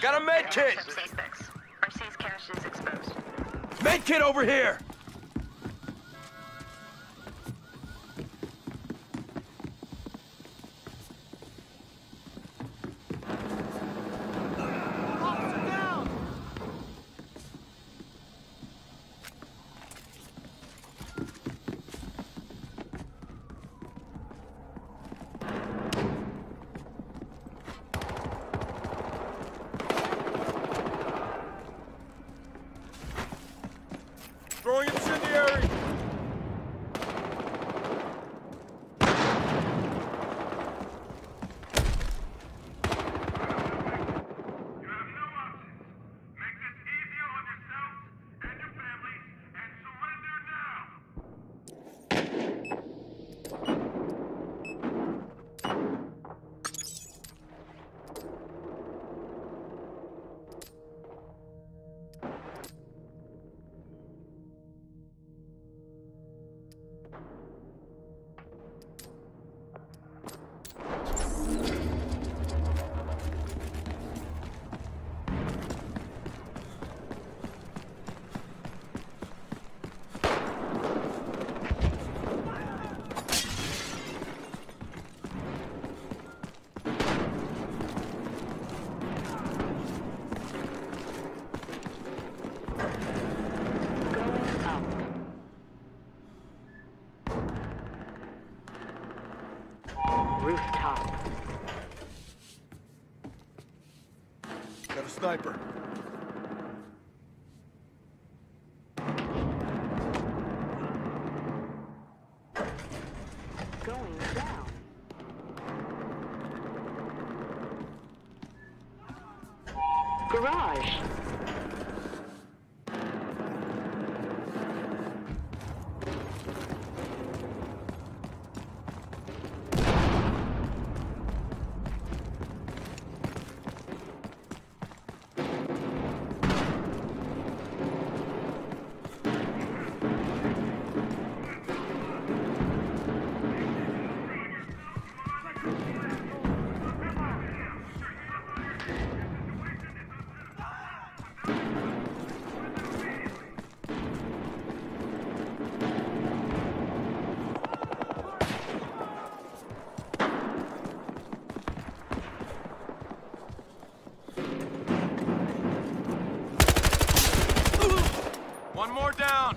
Got a med kit! RC's cache is exposed. Med kit over here! Throwing incendiary! Rooftop. Got a sniper. Going down. Garage. One more down!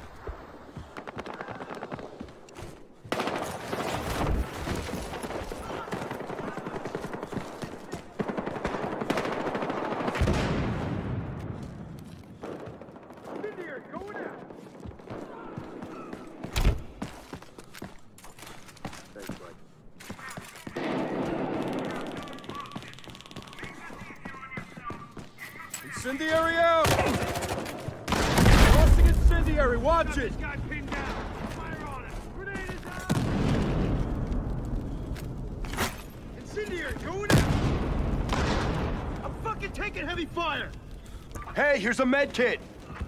Incendiary out! Crossing incendiary, watch it! Guy pinned down. Fire on it. Grenade is out. Incendiary, going out. I'm fucking taking heavy fire. Hey, here's a med kit!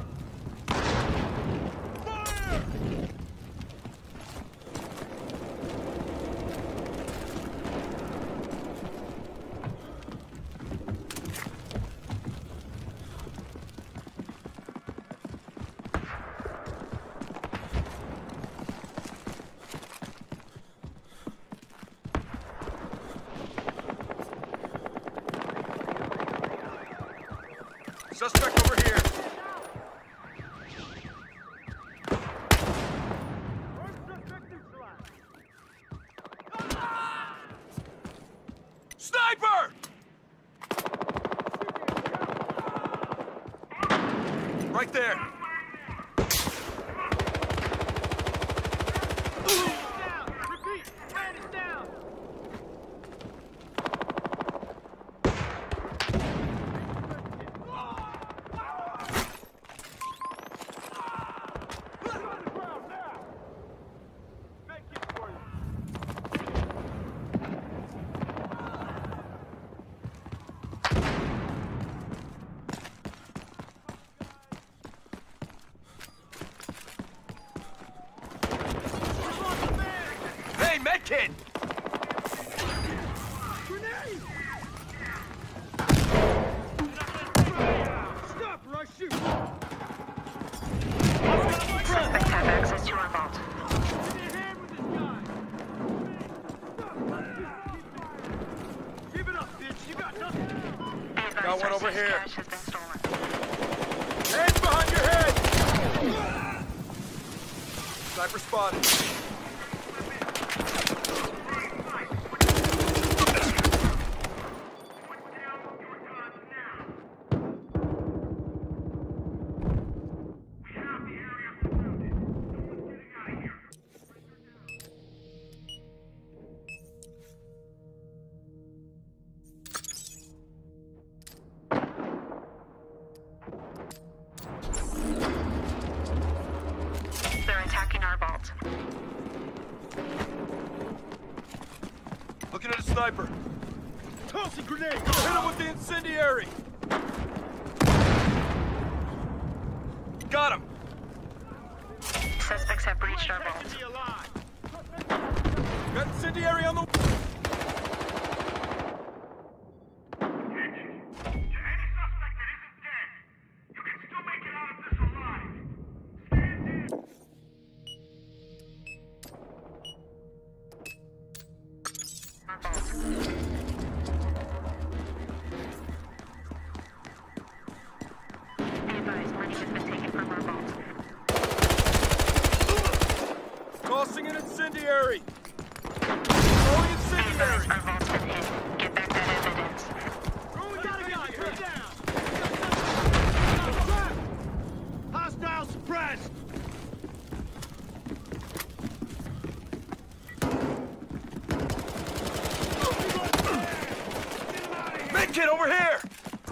Fire! Suspect over here! Sniper! Right there! Down. Repeat. Man is down. Kid! Grenade! Got one over here. Cash has been stolen. Hands behind your head! Sniper spotted. They're attacking our vault. Looking at a sniper. Tossing grenade! Hit him with the incendiary! Got him! Suspects have breached our vault. Taking me alive! Got incendiary on the... Our vault. Be advised, money has been taken from our vault. Tossing an incendiary! Throwing Be incendiary! advised, our vault's been hit. Get back that evidence. Oh, we got a guy! Head down! Hostile suppressed! Medkit over here!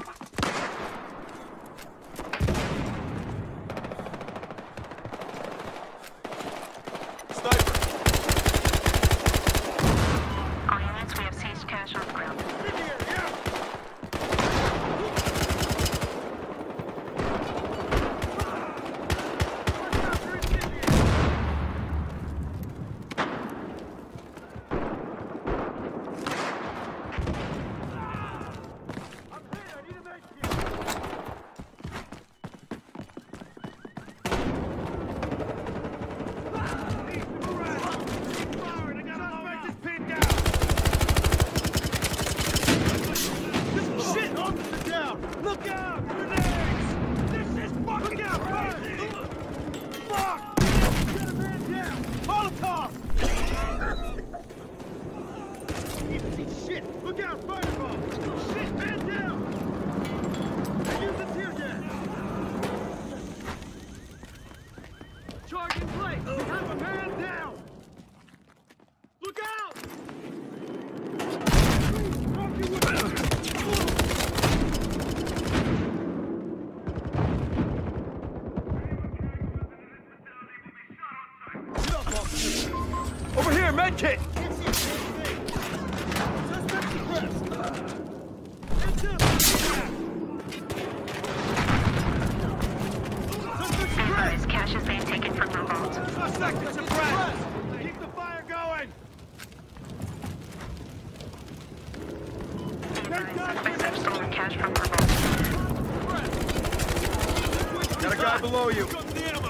Sniper! All units, we have seized cash on the ground. Look out! Grenades! This is fucking out! Fuck! Get a man down! Molotov! Easy shit! Look out! Fireball! Shit! Man down! Use the tear gas! Charge in place! We have a man down! Look out! Over here, medkit! Be advised, cash is being taken from our vault. Suspect is suppressed! Keep the fire going! Be advised, suspects have stolen cash from our vault. Got a guy below you. Got the ammo!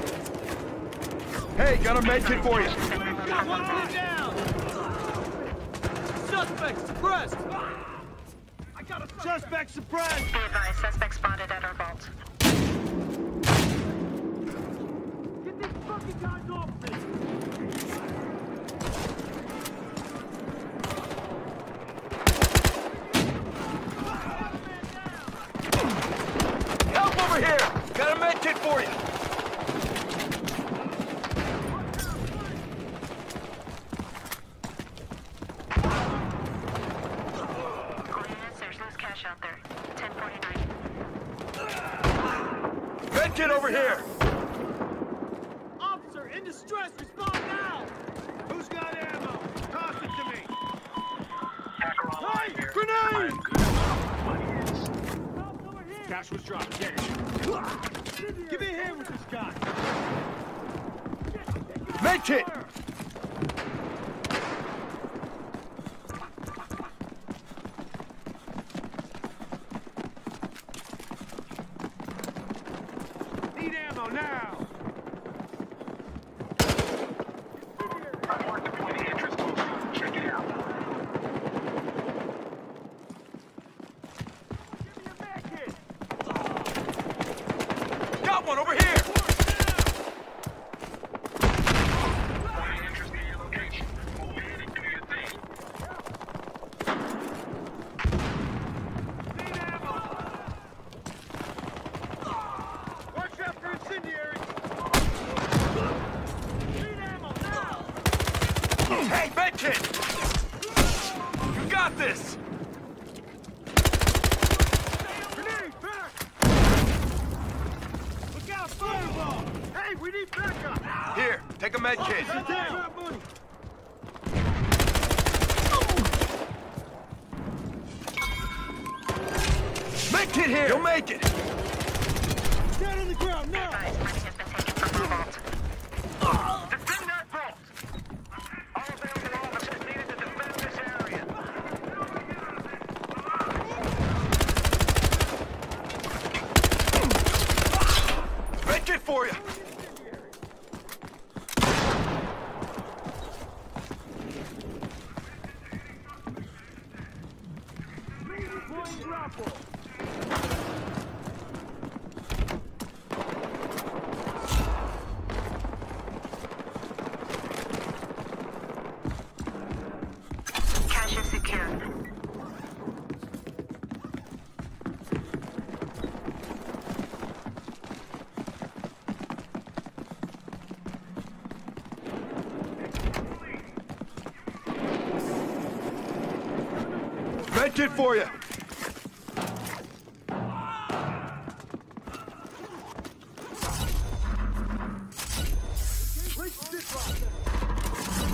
Hey, got a medkit for you. Cash has been removed from our vault. down! Suspect suppressed! I got a suspect suppressed! Be advised, suspect spotted at our vault. Get these fucking guys off me! Help over here! Got a medkit for you. All units, there's loose cash out there. 1049. Medkit over here! Officer, in distress, respond now! Who's got ammo? Toss it to me! Hey! Grenade! Cash was dropped. Get it. Give me a hand with this guy. Medkit! Need ammo now! Give me a Hey, medkit! You got this! Grenade, back! Look out, fireball! Hey, we need backup! Here, take a medkit. Get down! Grab money! Medkit here! You'll make it! Down on the ground, now! Advised, money has been taken from the vault. Defend that vault! All available officers needed to defend this area. Medkit for you! Deploying grapple! Cache is secure. Medkit for you! Place the zip line.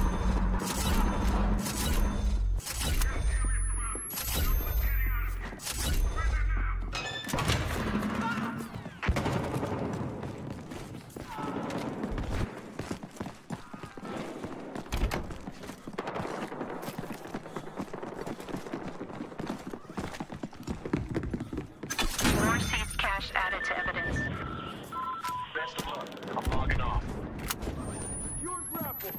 More seized cache added to evidence. Best of luck. I'm logging off. Your grapple!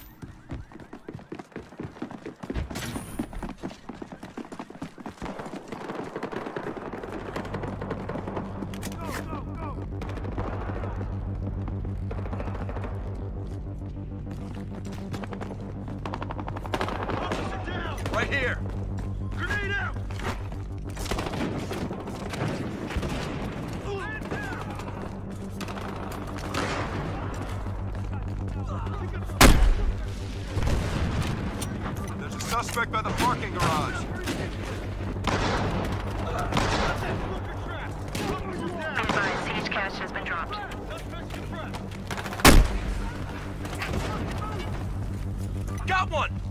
Go, go, go! Officer down! Right here! Grenade out! Man down! There's a suspect by the parking garage. Looker trap! Officer down! Advised, siege cache has been dropped. Suspect suppressed! Got one!